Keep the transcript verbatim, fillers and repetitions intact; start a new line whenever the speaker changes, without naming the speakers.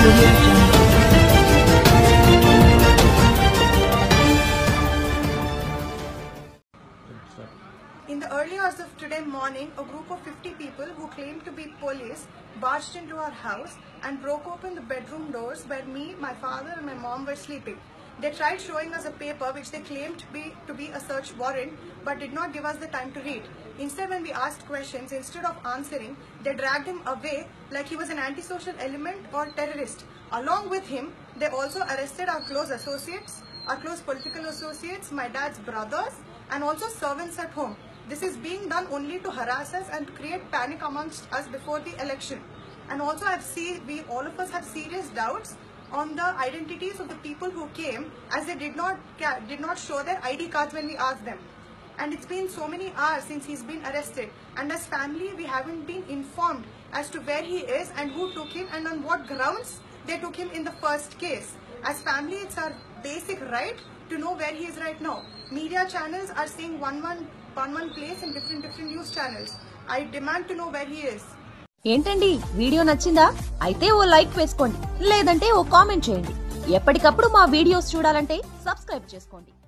Audio Jungle.
In the early hours of today morning, a group of fifty people who claimed to be police barged into our house and broke open the bedroom doors where me, my father and my mom were sleeping. They tried showing us a paper which they claimed to be, to be a search warrant but did not give us the time to read. Instead, when we asked questions, instead of answering, they dragged him away like he was an antisocial element or terrorist. Along with him, they also arrested our close associates, our close political associates, my dad's brothers, and also servants at home. This is being done only to harass us and create panic amongst us before the election. And also, I've seen we all of us have serious doubts on the identities of the people who came, as they did not did not show their I D cards when we asked them. And it's been so many hours since he's been arrested, and as family we haven't been informed as to where he is and who took him and on what grounds they took him in the first case. As family, it's our basic right to know where he is right now. Media channels are saying one one one one place in different different news channels. I demand to know where he is.
ఏంటండి video నచ్చిందా? అయితే ఓ like వేసుకోండి, లేదంటే ఓ comment చేయండి. ఎప్పటికప్పుడు మా videos చూడాలంటే subscribe చేసుకోండి.